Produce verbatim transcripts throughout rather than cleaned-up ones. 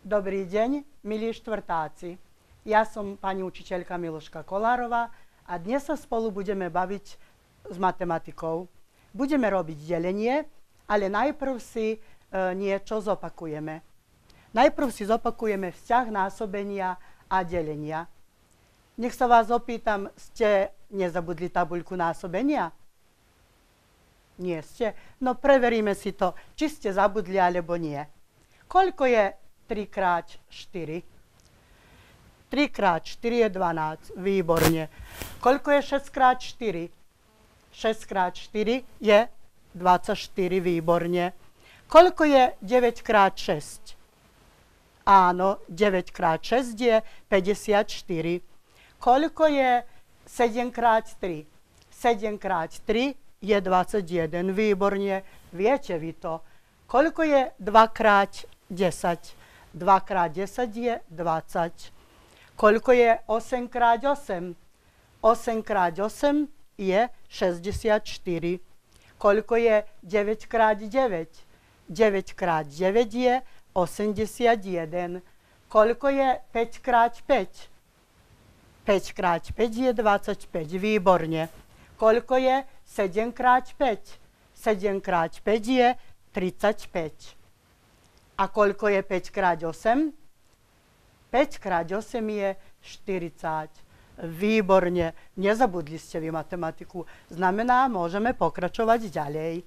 Dobrý deň, milí štvrtáci. Ja som pani učiteľka Miloška Kolárová a dnes sa spolu budeme baviť s matematikou. Budeme robiť delenie, ale najprv si e, niečo zopakujeme. Najprv si zopakujeme vzťah násobenia a delenia. Nech sa vás opýtam, ste nezabudli tabuľku násobenia? Nie ste? No preveríme si to, či ste zabudli alebo nie. Koľko je tri krát štyri? tri krát štyri je dvanásť. Výborne. Koľko je šesť krát štyri? šesť krát štyri je dvadsaťštyri. Výborne. Koľko je deväť krát šesť? Áno, deväť krát šesť je päťdesiatštyri. Koľko je sedem krát tri? sedem krát tri je dvadsaťjeden. Výborne. Viete vy to. Koľko je dva krát desať? dva krát desať je dvadsať. Koľko je osem krát osem? osem krát osem je šesťdesiatštyri. Koľko je deväť krát deväť? deväť krát deväť je osemdesiatjeden. Koľko je päť krát päť? päť krát päť je dvadsaťpäť. Výborne. Koľko je sedem krát päť? sedem krát päť je tridsaťpäť. A koľko je päť krát osem? päť krát osem je štyridsať. Výborne. Nezabudli ste vy matematiku. Znamená, môžeme pokračovať ďalej.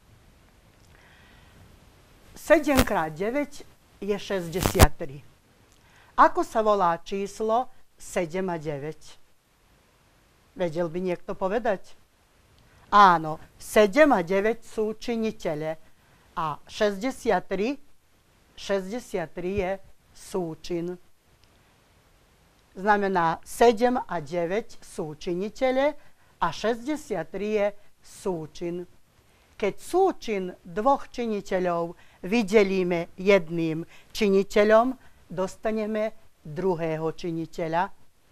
sedem krát deväť je šesťdesiattri. Ako sa volá číslo sedem a deväť? Vedel by niekto povedať? Áno, sedem a deväť sú činitele a šesťdesiattri, šesťdesiattri je súčin. Znamená, sedem a deväť sú činitele a šesťdesiattri je súčin. Keď súčin dvoch činiteľov vydelíme jedným činiteľom, dostaneme druhého činiteľa.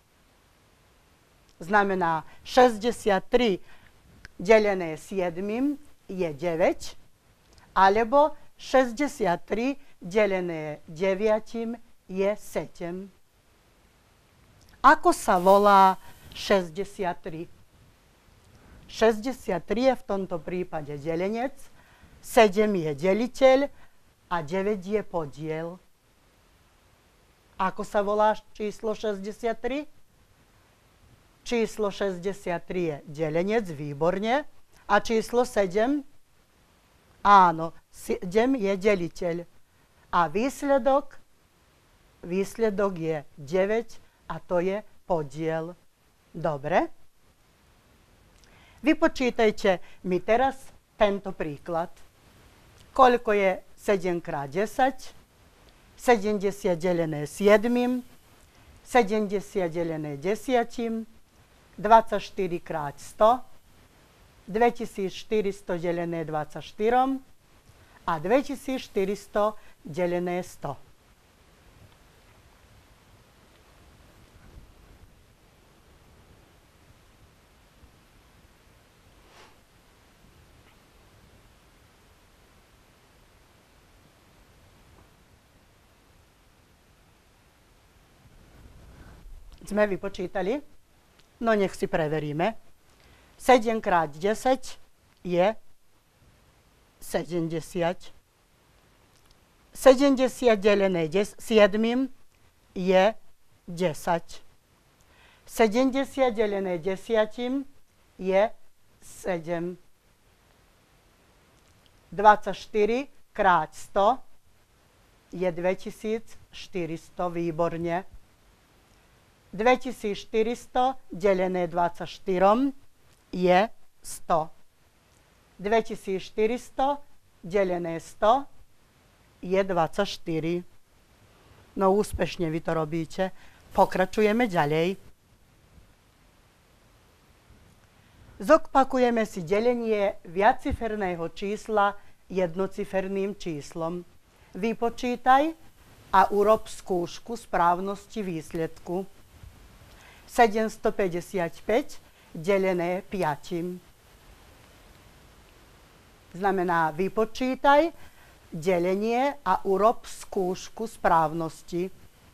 Znamená, šesťdesiattri delené siedmim je deväť, alebo šesťdesiattri delené deviatim je sedem. Ako sa volá šesťdesiattri? šesťdesiattri je v tomto prípade delenec, sedem je deliteľ a deväť je podiel. Ako sa volá číslo šesťdesiattri? Číslo šesťdesiattri je delenec, výborne. A číslo sedem? Áno, sedem je deliteľ. A výsledok? Výsledok je deväť a to je podiel. Dobre? Vypočítajte mi teraz tento príklad. Koľko je sedem krát desať? sedemdesiat delené siedmim, sedemdesiat delené desiatim, dvadsaťštyri krát sto, dvetisícštyristo delené dvadsaťštyrom a dvetisícštyristo delené sto. Sme vypočítali? No nech si preveríme. sedem krát desať je sedemdesiat. sedemdesiat delené siedmim je desať. sedemdesiat delené desiatim je sedem. dvadsaťštyri krát sto je dvetisícštyristo. Výborne. dvetisícštyristo delené dvadsaťštyrom je sto. dvetisícštyristo delené sto je dvadsaťštyri. No úspešne vy to robíte. Pokračujeme ďalej. Zopakujeme si delenie viacciferného čísla jednociferným číslom. Vypočítaj a urob skúšku správnosti výsledku. sedemstopäťdesiatpäť delené piatim. Znamená, vypočítaj delenie a urob skúšku správnosti.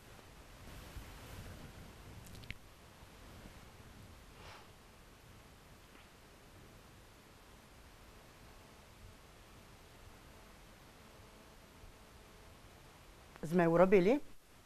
Sme urobili?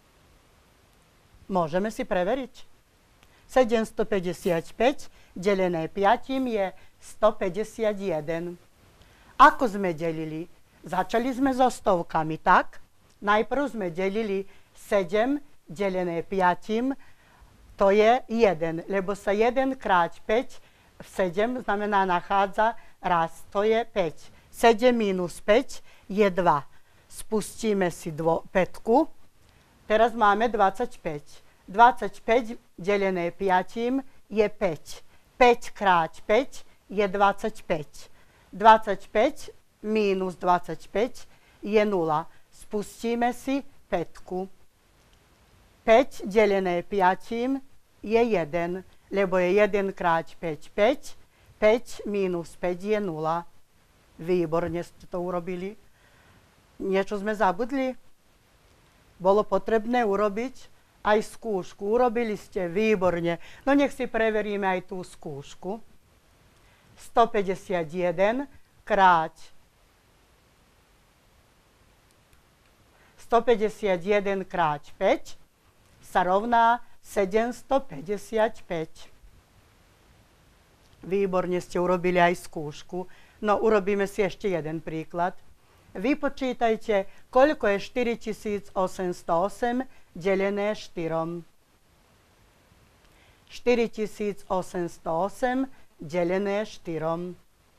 Môžeme si preveriť. sedemstopäťdesiatpäť delené piatim je stopäťdesiatjeden. Ako sme delili? Začali sme so stovkami, tak? Najprv sme delili sedem delené piatim, to je jeden, lebo sa jeden krát päť v sedem znamená nachádza raz, to je päť. sedem minus päť je dva. Spustíme si dvo, pätku. Teraz máme dvadsaťpäť. dvadsaťpäť delené piatim je päť. päť krát päť je dvadsaťpäť. dvadsaťpäť minus dvadsaťpäť je nula. Spustíme si pätku. päť delené piatim je jeden, lebo je jeden krát päť päť. päť minus päť je nula. Výborne ste to urobili. Niečo sme zabudli? Bolo potrebné urobiť aj skúšku. Urobili ste výborne. No nech si preveríme aj tú skúšku. stopäťdesiatjeden krát stopäťdesiatjeden krát päť sa rovná sedemstopäťdesiatpäť. Výborne ste urobili aj skúšku. No urobíme si ešte jeden príklad. Vypočítajte, koľko je štyritisícosemstoosem delené štyrom. štyritisícosemstoosem delené štyrom.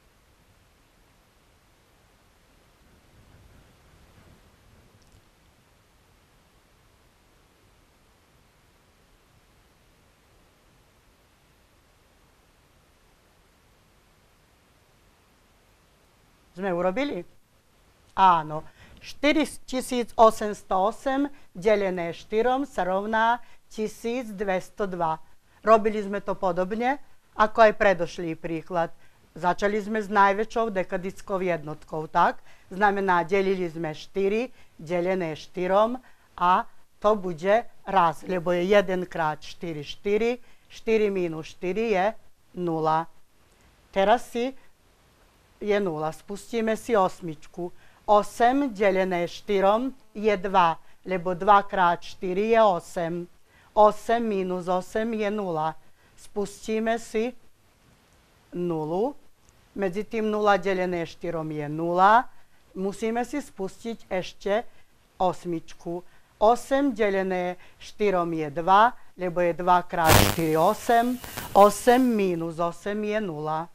Sme urobili? Áno. štyritisícosemstoosem delené štyrom sa rovná tisícdvestodva. Robili sme to podobne, ako aj predošlý príklad. Začali sme s najväčšou dekadickou jednotkou, tak? Znamená, delili sme štyri delené štyrom a to bude raz, lebo je jeden krát štyri, štyri. štyri minus štyri je nula. Teraz si je nula. Spustíme si osmičku. osem delené štyrom je dva, lebo dva krát štyri je osem. osem minus osem je nula. Spustíme si nulu. Medzi tým nula delené štyrom je nula. Musíme si spustiť ešte osmičku. osem delené štyrom je dva, lebo je dva krát štyri osem. osem minus osem je nula.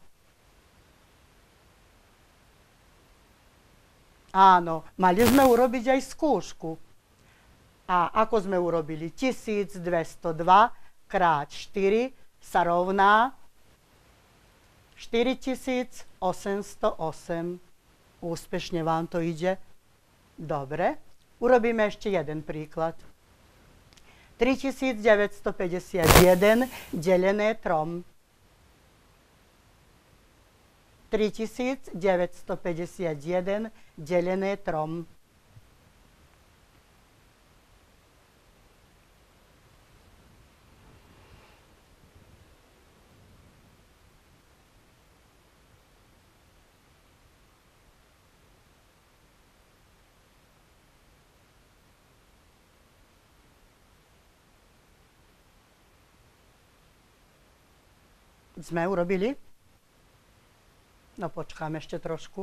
Áno, mali sme urobiť aj skúšku. A ako sme urobili? tisícdvestodva krát štyri sa rovná štyritisícosemstoosem. Úspešne vám to ide? Dobre. Urobíme ešte jeden príklad. tritisícdeväťstopäťdesiatjeden delené trom. tritisícdeväťstopäťdesiatjeden delené trom. Sme urobili? No počkám ešte trošku.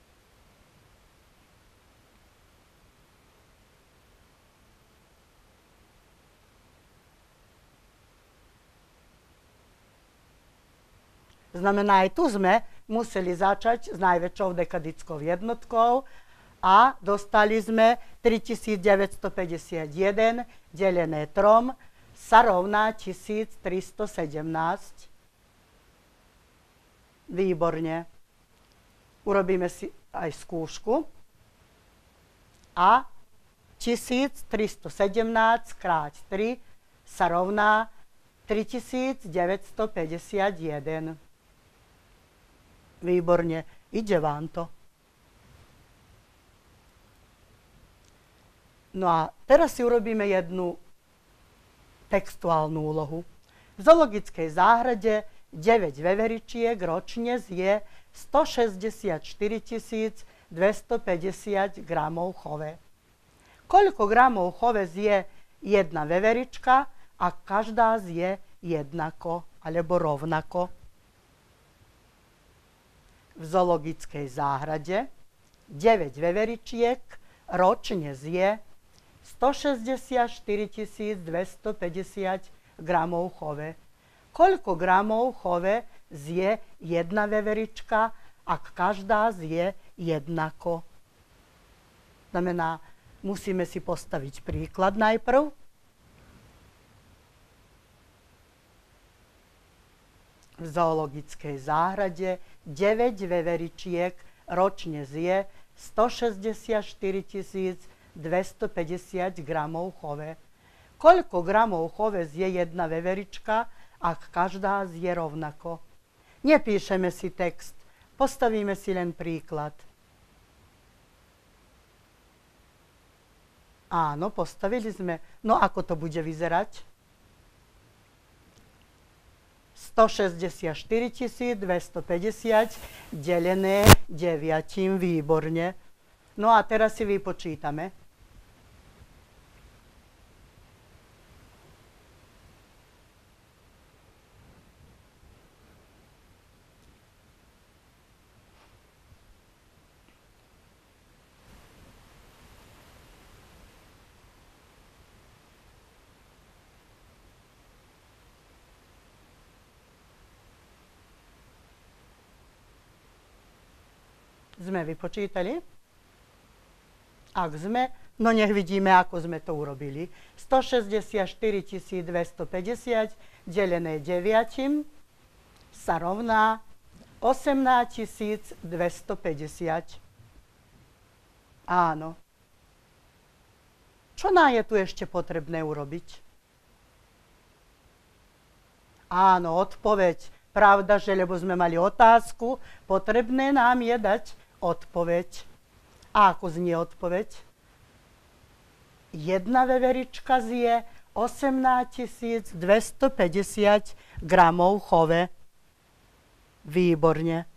Znamená, aj tu sme museli začať s najväčšou dekadickou jednotkou a dostali sme tritisícdeväťstopäťdesiatjeden delené trom sa rovná tisíctristosedemnásť. Výborne. Urobíme si aj skúšku. A tisíctristosedemnásť krát tri sa rovná tritisícdeväťstopäťdesiatjeden. Výborne. Ide vám to. No a teraz si urobíme jednu textuálnu úlohu. V zoologickej záhrade deväť veveričiek ročne zje stošesťdesiatštyri tisíc dvestopäťdesiat gramov chove. Koľko gramov chove zje jedna veverička, ak každá zje jednako alebo rovnako? V zoologickej záhrade deväť veveričiek ročne zje stošesťdesiatštyri tisíc dvestopäťdesiat gramov chove. Koľko gramov chove zje jedna veverička, ak každá zje jednako? Znamená, musíme si postaviť príklad najprv. V zoologickej záhrade deväť veveričiek ročne zje stošesťdesiatštyri tisíc dvestopäťdesiat gramov chove. Koľko gramov chove zje jedna veverička, ak každá zje rovnako? Nepíšeme si text, postavíme si len príklad. Áno, postavili sme. No ako to bude vyzerať? stošesťdesiatštyri tisíc dvestopäťdesiat delené deviatím, výborne. No a teraz si vypočítame. Sme vypočítali? Ak sme, no nech vidíme, ako sme to urobili. stošesťdesiatštyri tisíc dvestopäťdesiat delené deviatím sa rovná osemnásť tisíc dvestopäťdesiat. Áno. Čo nám je tu ešte potrebné urobiť? Áno, odpoveď. Pravda, že lebo sme mali otázku, potrebné nám je dať odpoveď. A ako znie odpoveď? Jedna veverička zje osemnásť tisíc dvestopäťdesiat gramov chove. Výborne.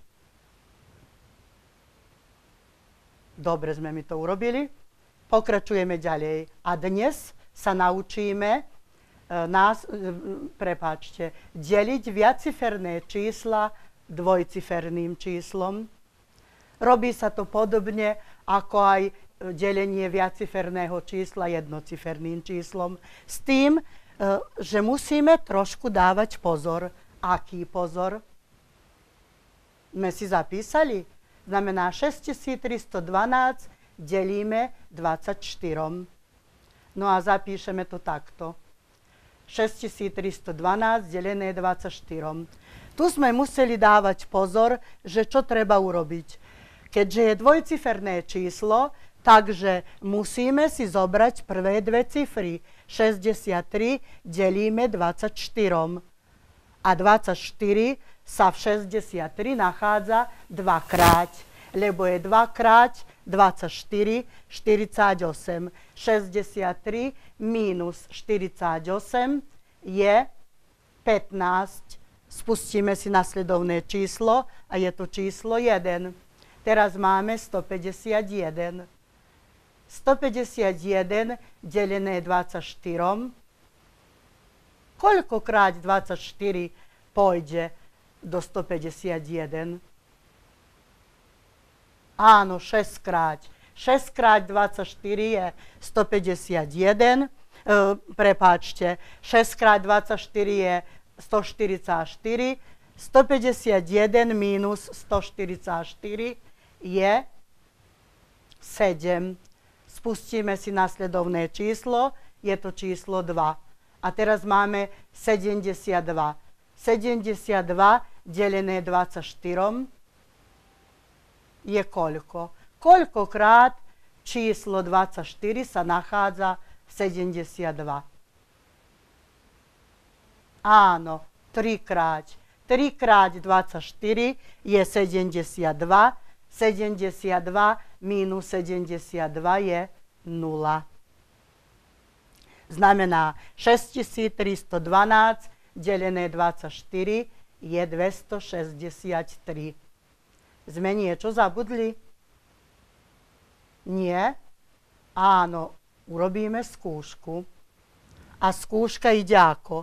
Dobre sme mi to urobili. Pokračujeme ďalej. A dnes sa naučíme nás, prepáčte, deliť viaciferné čísla dvojciferným číslom. Robí sa to podobne ako aj delenie viaciferného čísla jednociferným číslom. S tým, že musíme trošku dávať pozor. Aký pozor? Sme si zapísali? Znamená šesťtisíctristodvanásť delíme dvadsaťštyri. No a zapíšeme to takto. šesťtisíctristodvanásť delené dvadsaťštyri. Tu sme museli dávať pozor, že čo treba urobiť. Keďže je dvojciferné číslo, takže musíme si zobrať prvé dve cifry. šesťdesiattri delíme dvadsaťštyri. A dvadsaťštyri sa v šesťdesiattri nachádza dvakrát, lebo je dvakrát dvadsaťštyri, štyridsaťosem. šesťdesiattri mínus štyridsaťosem je pätnásť. Spustíme si nasledovné číslo a je to číslo jeden. Teraz máme stopäťdesiatjeden. stopäťdesiatjeden delené dvadsaťštyri. Koľkokrát dvadsaťštyri pôjde do stopäťdesiatjeden? Áno, šesťkrát. šesťkrát dvadsaťštyri je stopäťdesiatjeden. E, prepáčte, šesťkrát dvadsaťštyri je stoštyridsaťštyri. stopäťdesiatjeden mínus stoštyridsaťštyri je sedem. Spustíme si nasledovné číslo. Je to číslo dva. A teraz máme sedemdesiatdva. sedemdesiatdva delené dvadsaťštyri je koľko? Koľkokrát číslo dvadsaťštyri sa nachádza v sedemdesiatdva? Áno, trikrát. trikrát dvadsaťštyri je sedemdesiatdva. sedemdesiatdva mínus sedemdesiatdva je nula. znamená šesťtisíctristodvanásť delené dvadsaťštyri je dvestošesťdesiattri. Sme niečo zabudli? Nie? Áno, urobíme skúšku. A skúška ide ako?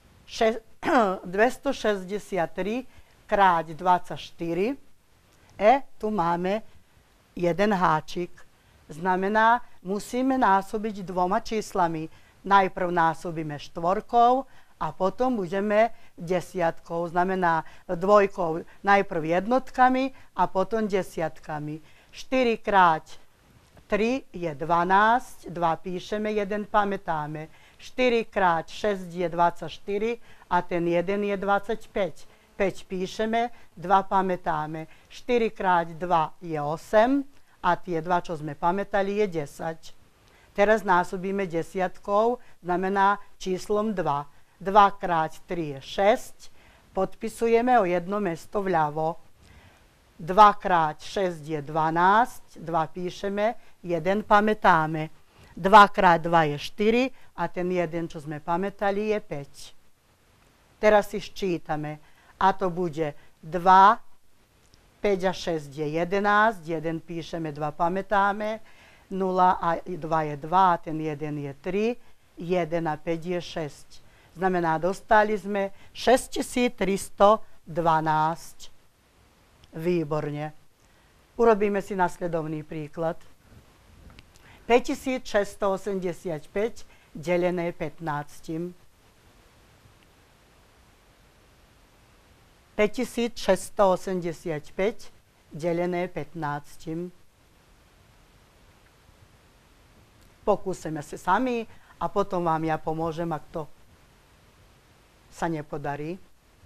dvestošesťdesiattri krát dvadsaťštyri. E, tu máme jeden háčik. Znamená, musíme násobiť dvoma číslami. Najprv násobíme štvorkou a potom budeme desiatkou. Znamená dvojkou najprv jednotkami a potom desiatkami. štyri krát tri je dvanásť, dva píšeme, jeden pamätáme. štyri krát šesť je dvadsaťštyri a ten jeden je dvadsaťpäť. päť píšeme, dva pamätáme. štyri krát dva je osem a tie dva, čo sme pamätali, je desať. Teraz násobíme desiatkou, znamená číslom dva. dva krát tri je šesť, podpisujeme o jedno miesto vľavo. dva krát šesť je dvanásť, dva píšeme, jeden pamätáme. dva krát dva je štyri a ten jeden, čo sme pamätali, je päť. Teraz si ščítame. A to bude dva, päť a šesť je jedenásť, jeden píšeme, dva pamätáme, nula a dva je dva, a ten jeden je tri, jeden a päť je šesť. Znamená, dostali sme šesťtisíctristodvanásť. Výborne. Urobíme si nasledovný príklad. päťtisícšesťstoosemdesiatpäť delené pätnásť. päťtisícšesťstoosemdesiatpäť delené pätnásť. Pokúsime sa sami a potom vám ja pomôžem, ak to sa nepodarí.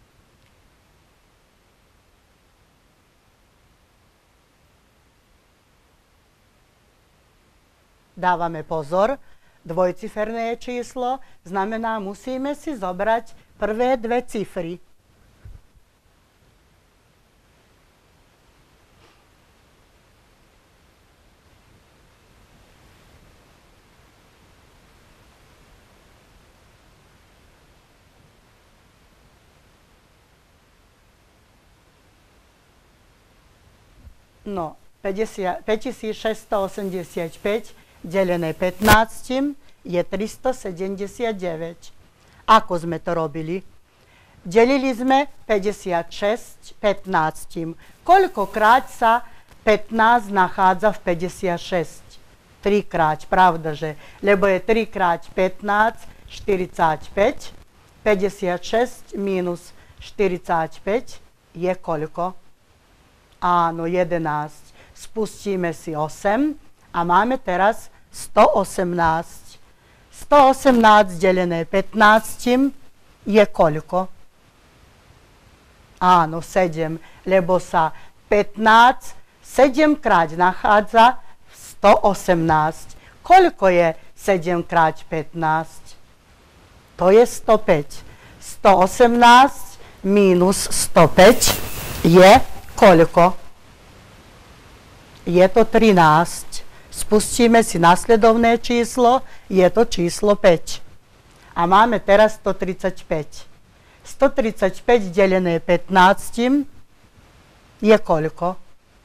Dávame pozor, dvojciferné číslo znamená, musíme si zobrať prvé dve cifry. No, päťtisícšesťstoosemdesiatpäť delené pätnásť je tristosedemdesiatdeväť. Ako sme to robili? Delili sme päťdesiatšesť pätnásť. Koľkokrát sa pätnásť nachádza v päťdesiatšesť? trikrát, pravda, že? Lebo je tri krát pätnásť, štyridsaťpäť. päťdesiatšesť minus štyridsaťpäť je koľko? Áno, jedenásť. Spustíme si osem a máme teraz stoosemnásť. stoosemnásť delené pätnásť je koľko? Áno, sedem, lebo sa pätnásť sedemkrát nachádza v stoosemnásť. Koľko je sedem krát pätnásť? To je stopäť. stoosemnásť minus stopäť je koľko? Je to trinásť. Spustíme si nasledovné číslo, je to číslo päť. A máme teraz stotridsaťpäť. stotridsaťpäť delené pätnásť je koľko?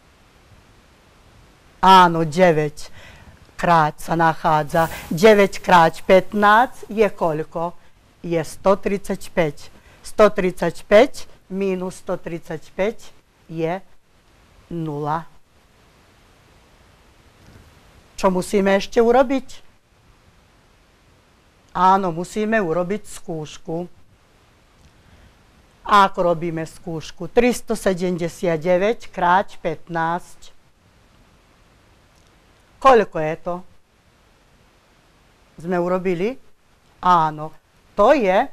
Áno, deväť krát sa nachádza. deväť krát pätnásť je koľko? Je stotridsaťpäť. stotridsaťpäť minus stotridsaťpäť je nula. Čo musíme ešte urobiť? Áno, musíme urobiť skúšku. A ako robíme skúšku? tristosedemdesiatdeväť krát pätnásť. Koľko je to? Sme urobili? Áno. To je,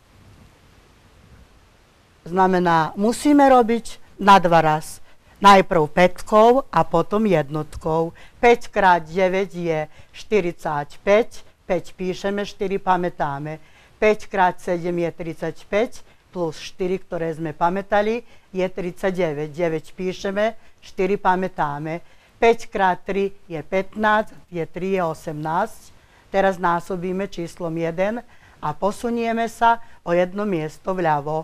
znamená, musíme robiť na dva raz. Najprv päťkou a potom jednotkou. päť krát deväť je štyridsaťpäť. päť píšeme, štyri pamätáme. päť krát sedem je tridsaťpäť. Plus štyri, ktoré sme pamätali, je tridsaťdeväť. deväť píšeme, štyri pamätáme. päť krát tri je pätnásť, je tri je osemnásť. Teraz násobíme číslom jeden a posunieme sa o jedno miesto vľavo.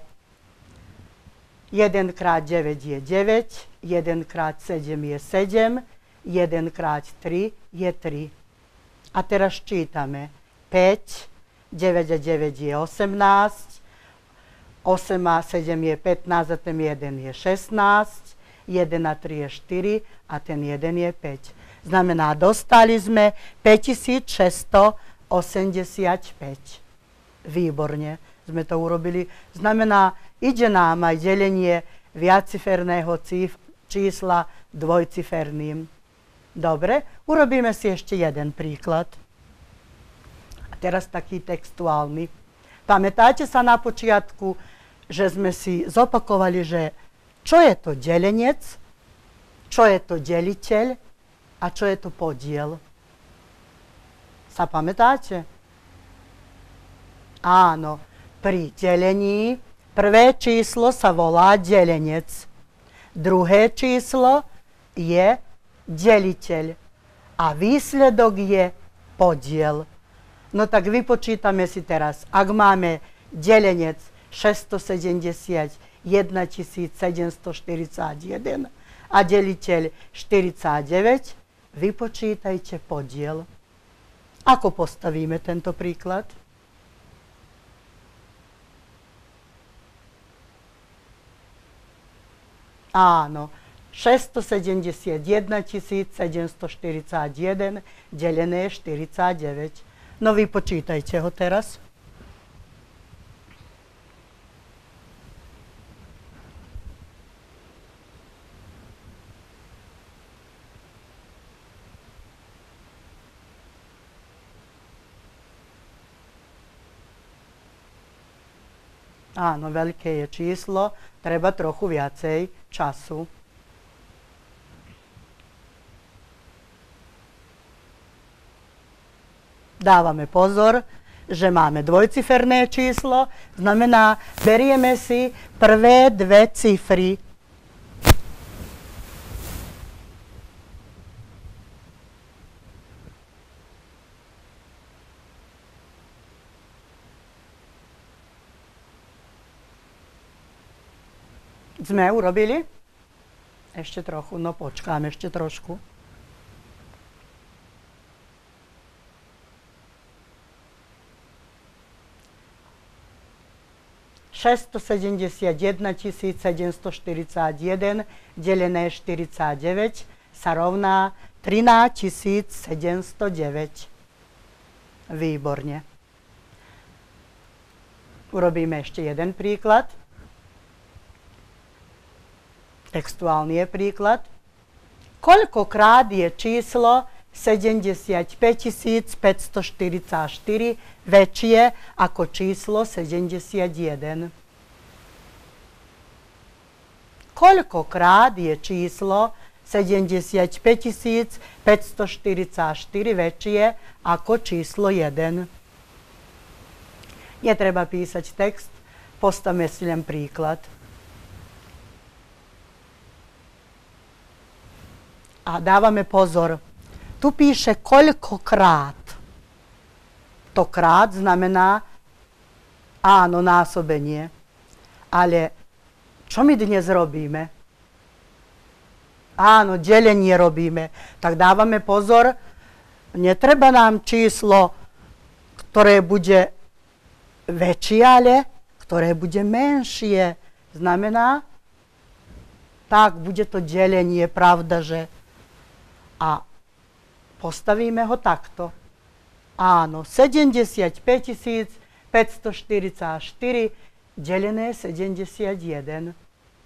jeden krát deväť je deväť, jeden krát sedem je sedem, jeden krát tri je tri. A teraz čítame päť, deväť a deväť je osemnásť, osem a sedem je pätnásť a ten jeden je šestnásť, jeden a tri je štyri a ten jeden je päť. Znamená, dostali sme päťtisícšesťstoosemdesiatpäť. Výborne sme to urobili. Znamená, ide nám aj delenie viaciferného čísla dvojciferným. Dobre, urobíme si ešte jeden príklad. A teraz taký textuálny. Pamätáte sa na počiatku, že sme si zopakovali, že čo je to delenec, čo je to deliteľ a čo je to podiel. Sa pamätáte? Áno, pri delení prvé číslo sa volá delenec, druhé číslo je deliteľ a výsledok je podiel. No tak vypočítame si teraz, ak máme delenec šesťstosedemdesiatjeden tisíc sedemstoštyridsaťjeden a deliteľ štyridsaťdeväť, vypočítajte podiel. Ako postavíme tento príklad? Áno, šesťstosedemdesiatjeden tisíc sedemstoštyridsaťjeden delené štyridsaťdeväť. No vypočítajte ho teraz. Áno, veľké je číslo, treba trochu viacej času. Dávame pozor, že máme dvojciferné číslo, znamená, berieme si prvé dve cifry. Sme urobili? Ešte trochu, no počkám ešte trošku. šesťstosedemdesiatjeden tisíc sedemstoštyridsaťjeden delené štyridsaťdeväť sa rovná trinásť tisíc sedemstodeväť. Výborne. Urobíme ešte jeden príklad. Textuálny je príklad. Koľkokrát je číslo sedemdesiatpäť tisíc päťstoštyridsaťštyri väčšie ako číslo sedemdesiatjeden? Koľkokrát je číslo sedemdesiatpäť tisíc päťstoštyridsaťštyri väčšie ako číslo jeden? Netreba písať text, postavme si len príklad. A dávame pozor. Tu píše koľkokrát. To krát znamená, áno, násobenie. Ale čo my dnes robíme? Áno, delenie robíme. Tak dávame pozor, netreba nám číslo, ktoré bude väčšie, ale ktoré bude menšie. Znamená, tak, bude to delenie, pravda, že a postavíme ho takto. Áno, sedemdesiatpäť tisíc päťstoštyridsaťštyri delené sedemdesiatjeden.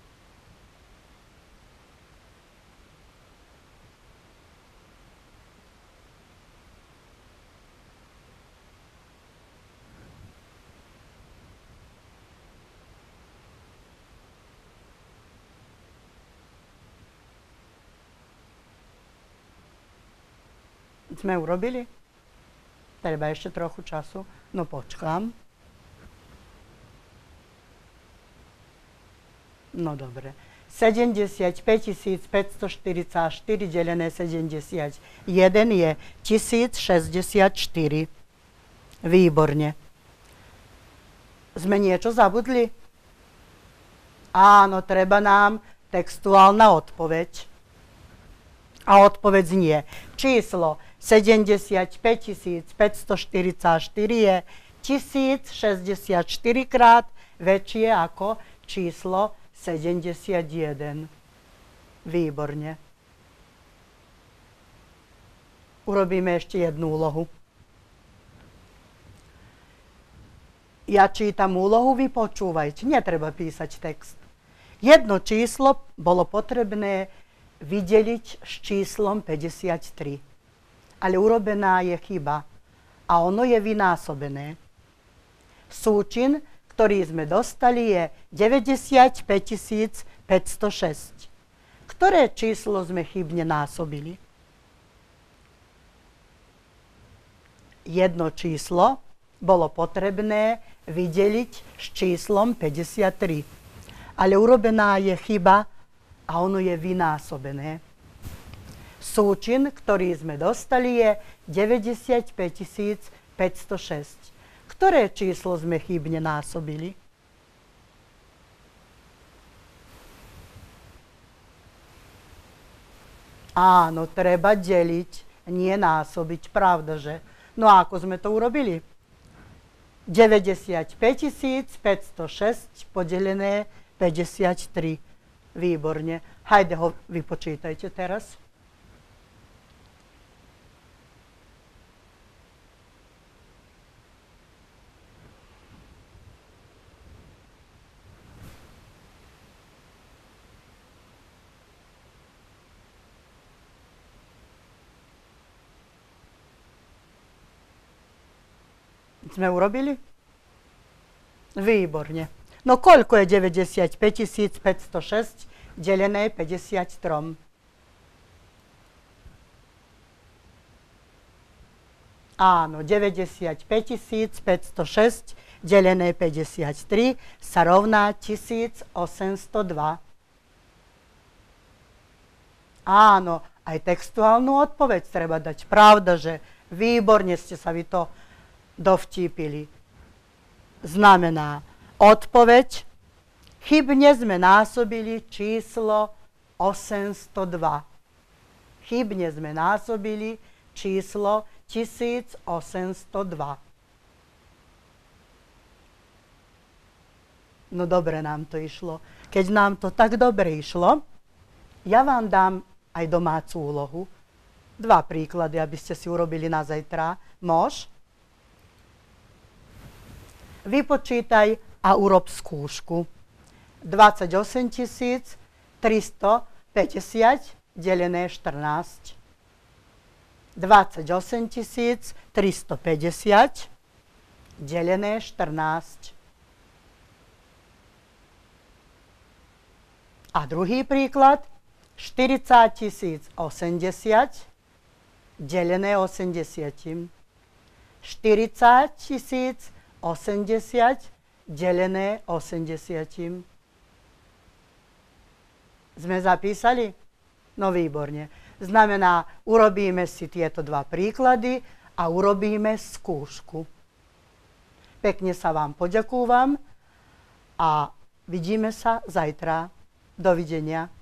Sme urobili? Treba ešte trochu času. No počkám. No dobre. sedemdesiatpäť tisíc päťstoštyridsaťštyri delené sedemdesiatjeden je tisíc šesťdesiatštyri. Výborne. Sme niečo zabudli? Áno, treba nám textuálna odpoveď. A odpoveď znie: číslo sedemdesiatpäť tisíc päťstoštyridsaťštyri je tisíc šesťdesiatštyri krát väčšie ako číslo sedemdesiatjeden. Výborne. Urobíme ešte jednu úlohu. Ja čítam úlohu, vy počúvajte. Netreba písať text. Jedno číslo bolo potrebné vydeliť s číslom päťdesiattri. Ale urobená je chyba a ono je vynásobené. Súčin, ktorý sme dostali, je deväťdesiatpäť tisíc päťstošesť. Ktoré číslo sme chybne násobili? Jedno číslo bolo potrebné vydeliť s číslom päťdesiattri. Ale urobená je chyba a ono je vynásobené. Súčin, ktorý sme dostali, je deväťdesiatpäť tisíc päťstošesť. Ktoré číslo sme chybne násobili? Áno, treba deliť, nie násobiť, pravda, že? No a ako sme to urobili? deväťdesiatpäť tisíc päťstošesť podelené päťdesiattri. Výborne. Hajde ho vypočítajte teraz. Sme urobili? Výborne. No koľko je deväťdesiatpäť tisíc päťstošesť delené päťdesiattri? Áno, deväťdesiatpäť tisíc päťstošesť delené päťdesiattri sa rovná tisíc osemstodva. Áno, aj textuálnu odpoveď treba dať. Pravda, že výborne ste sa vy to dovtípili. Znamená odpoveď: chybne sme násobili číslo osemstodva. Chybne sme násobili číslo tisíc osemstodva. No dobre nám to išlo. Keď nám to tak dobre išlo, ja vám dám aj domácu úlohu. Dva príklady, aby ste si urobili na zajtra. Môž? Vypočítaj a urob skúšku. dvadsaťosem tisíc tristopäťdesiat delené štrnásť. dvadsaťosem tisíc tristopäťdesiat delené štrnásť. A druhý príklad: štyridsať tisíc osemdesiat delené osemdesiat. štyridsať tisíc osemdesiat delené osemdesiat. Sme zapísali? No výborne. Znamená, urobíme si tieto dva príklady a urobíme skúšku. Pekne sa vám poďakúvam a vidíme sa zajtra. Dovidenia.